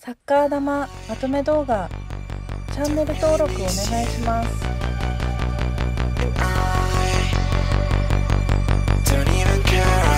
サッカー玉まとめ動画、チャンネル登録お願いします。 Don't even care.